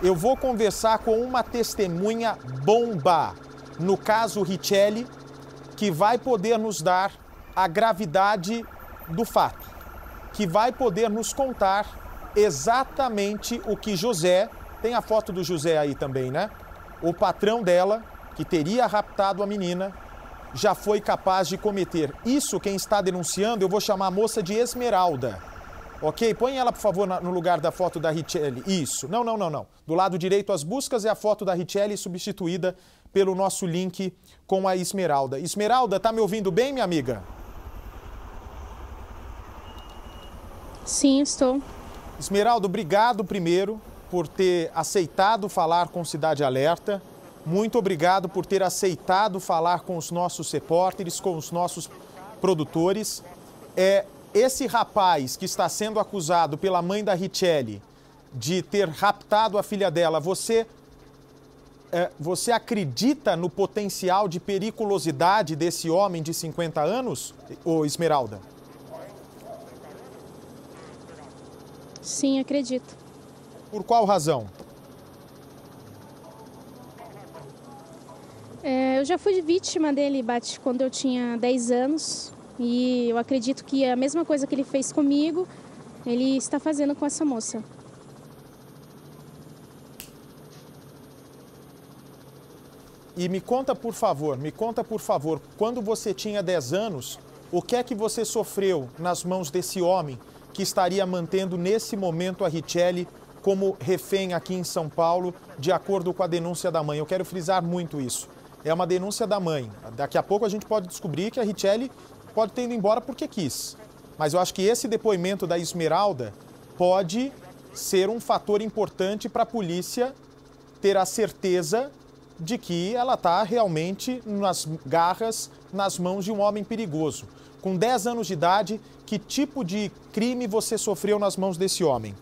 Eu vou conversar com uma testemunha bomba, no caso Richelle, que vai poder nos dar a gravidade do fato, que vai poder nos contar exatamente o que José, tem a foto do José aí também, né? O patrão dela, que teria raptado a menina, já foi capaz de cometer. Isso quem está denunciando, eu vou chamar a moça de Esmeralda. Ok? Põe ela, por favor, no lugar da foto da Richelle. Isso. Não. Do lado direito, as buscas, é a foto da Richelle substituída pelo nosso link com a Esmeralda. Esmeralda, tá me ouvindo bem, minha amiga? Sim, estou. Esmeralda, obrigado primeiro por ter aceitado falar com Cidade Alerta. Muito obrigado por ter aceitado falar com os nossos repórteres, com os nossos produtores. Esse rapaz que está sendo acusado pela mãe da Richelle de ter raptado a filha dela, você acredita no potencial de periculosidade desse homem de 50 anos, ô Esmeralda? Sim, acredito. Por qual razão? Eu já fui vítima dele, Bate, quando eu tinha 10 anos. E eu acredito que a mesma coisa que ele fez comigo, ele está fazendo com essa moça. E me conta, por favor, quando você tinha 10 anos, o que é que você sofreu nas mãos desse homem que estaria mantendo nesse momento a Richelle como refém aqui em São Paulo, de acordo com a denúncia da mãe? Eu quero frisar muito isso. É uma denúncia da mãe. Daqui a pouco a gente pode descobrir que a Richelle pode ter ido embora porque quis. Mas eu acho que esse depoimento da Esmeralda pode ser um fator importante para a polícia ter a certeza de que ela está realmente nas garras, nas mãos de um homem perigoso. Com 10 anos de idade, que tipo de crime você sofreu nas mãos desse homem?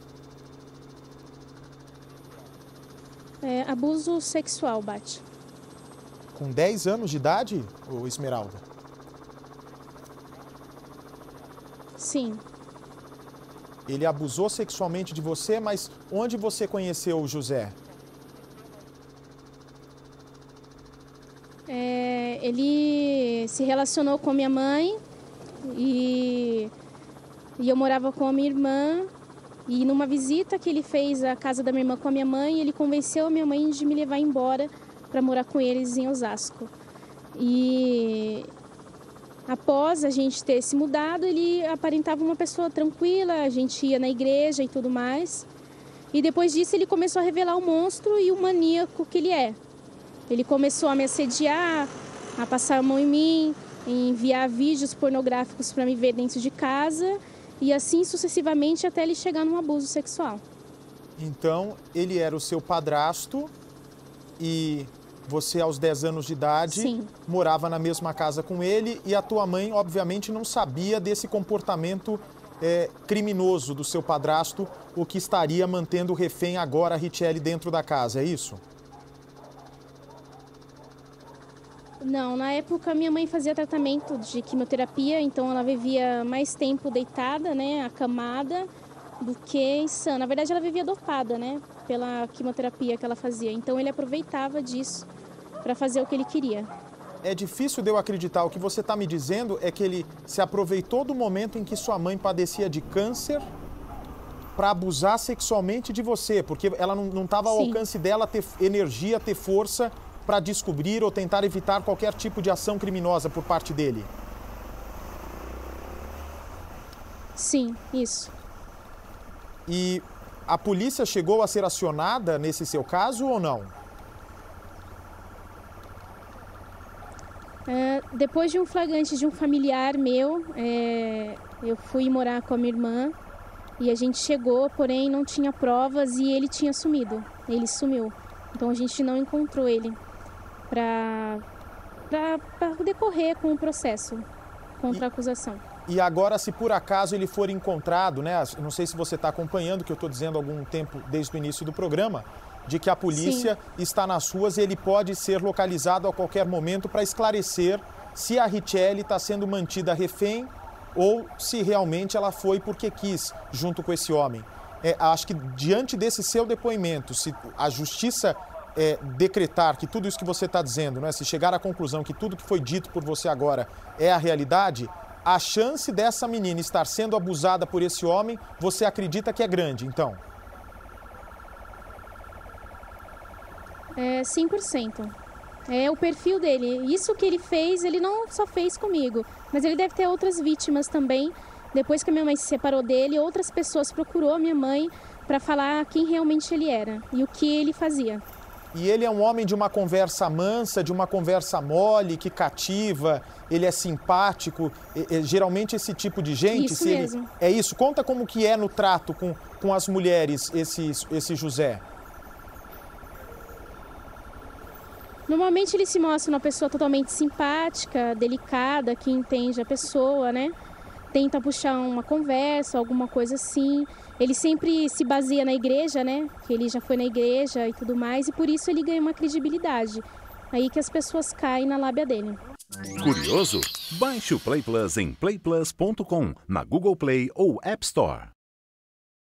Abuso sexual, Bate. Com 10 anos de idade, ô Esmeralda? Sim. Ele abusou sexualmente de você, mas onde você conheceu o José? Ele se relacionou com minha mãe e eu morava com a minha irmã. E numa visita que ele fez à casa da minha irmã com a minha mãe, ele convenceu a minha mãe de me levar embora para morar com eles em Osasco. E após a gente ter se mudado, ele aparentava uma pessoa tranquila, a gente ia na igreja e tudo mais. E depois disso ele começou a revelar o monstro e o maníaco que ele é. Ele começou a me assediar, a passar a mão em mim, a enviar vídeos pornográficos para me ver dentro de casa e assim sucessivamente até ele chegar num abuso sexual. Então, ele era o seu padrasto e você, aos 10 anos de idade, Sim, morava na mesma casa com ele e a tua mãe, obviamente, não sabia desse comportamento criminoso do seu padrasto, o que estaria mantendo refém agora a Richelle dentro da casa, é isso? Não, na época minha mãe fazia tratamento de quimioterapia, então ela vivia mais tempo deitada, né, acamada, do que insana. Na verdade ela vivia dopada, né, pela quimioterapia que ela fazia. Então ele aproveitava disso para fazer o que ele queria. É difícil de eu acreditar. O que você está me dizendo é que ele se aproveitou do momento em que sua mãe padecia de câncer para abusar sexualmente de você, porque ela não estava ao alcance dela ter energia, ter força para descobrir ou tentar evitar qualquer tipo de ação criminosa por parte dele. Sim, isso. E a polícia chegou a ser acionada nesse seu caso ou não? Depois de um flagrante de um familiar meu, eu fui morar com a minha irmã e a gente chegou, porém não tinha provas e ele tinha sumido. Ele sumiu. Então a gente não encontrou ele para decorrer com o processo contra a acusação. E agora, se por acaso ele for encontrado, né? Não sei se você está acompanhando, que eu estou dizendo há algum tempo, desde o início do programa, de que a polícia está nas ruas e ele pode ser localizado a qualquer momento para esclarecer se a Richelle está sendo mantida refém ou se realmente ela foi porque quis, junto com esse homem. acho que diante desse seu depoimento, se a justiça decretar que tudo isso que você está dizendo, né, se chegar à conclusão que tudo que foi dito por você agora é a realidade, a chance dessa menina estar sendo abusada por esse homem, você acredita que é grande, então? 100%. É o perfil dele. Isso que ele fez, ele não só fez comigo, mas ele deve ter outras vítimas também. Depois que a minha mãe se separou dele, outras pessoas procurou a minha mãe para falar quem realmente ele era e o que ele fazia. E ele é um homem de uma conversa mansa, de uma conversa mole, que cativa, ele é simpático, geralmente esse tipo de gente... Isso mesmo. É isso? Conta como que é no trato com as mulheres, esse José. Normalmente ele se mostra uma pessoa totalmente simpática, delicada, que entende a pessoa, né? Tenta puxar uma conversa, alguma coisa assim. Ele sempre se baseia na igreja, né? Que ele já foi na igreja e tudo mais, e por isso ele ganha uma credibilidade. Aí que as pessoas caem na lábia dele. Curioso? Baixe o Play Plus em playplus.com, na Google Play ou App Store.